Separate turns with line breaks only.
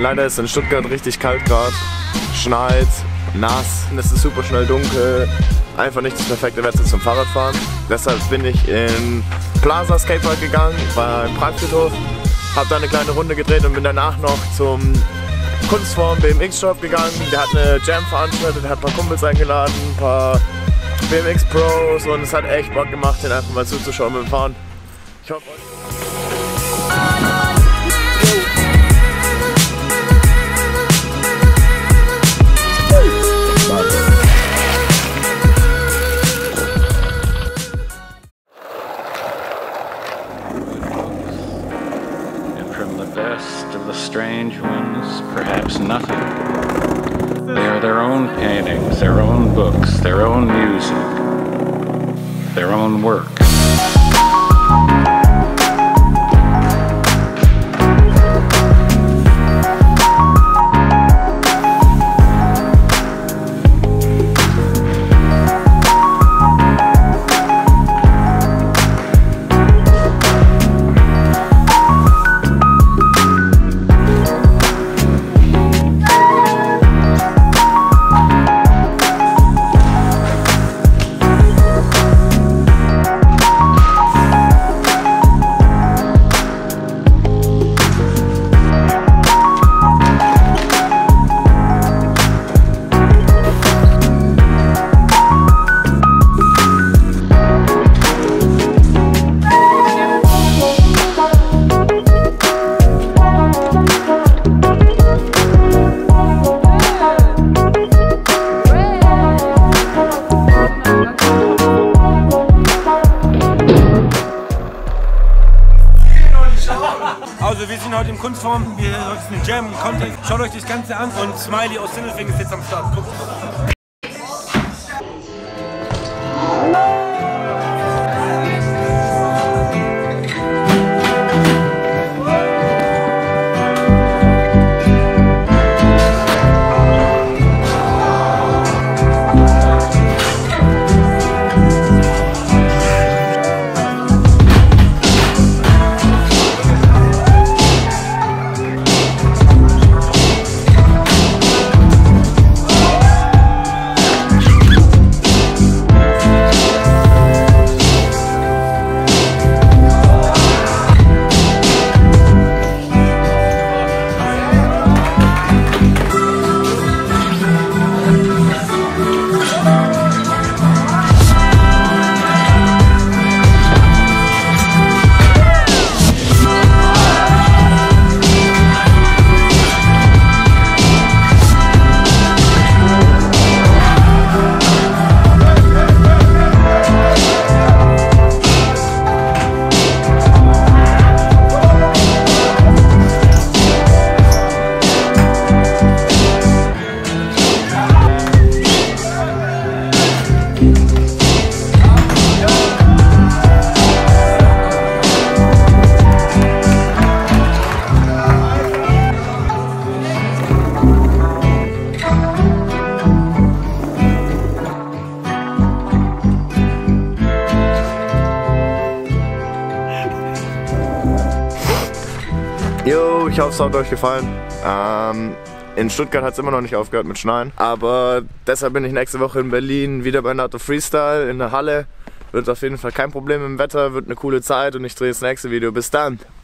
Leider ist es in Stuttgart richtig kalt gerade, schneit, nass, es ist super schnell dunkel, einfach nicht das perfekte Wetter zum Fahrradfahren. Deshalb bin ich in Plaza Skatepark gegangen, beim Prachtfriedhof, habe da eine kleine Runde gedreht und bin danach noch zum Kunstform BMX Shop gegangen. Der hat eine Jam veranstaltet, der hat ein paar Kumpels eingeladen, ein paar BMX Pros und es hat echt Bock gemacht, den einfach mal zuzuschauen beim Fahren. Ich hoffe,
From the best of the strange ones, perhaps nothing. They are their own paintings, their own books, their own music, their own work.
Also wir sind heute im Kunstform, wir sind eine Jam, Content. Schaut euch das Ganze an und Smiley aus Sindelfingen ist jetzt am Start. Guckt.
yo, ich hoffe, es hat euch gefallen. In Stuttgart hat es immer noch nicht aufgehört mit Schneien, aber deshalb bin ich nächste Woche in Berlin wieder bei NATO Freestyle in der Halle. Wird auf jeden Fall kein Problem im Wetter, wird eine coole Zeit und ich drehe das nächste Video. Bis dann!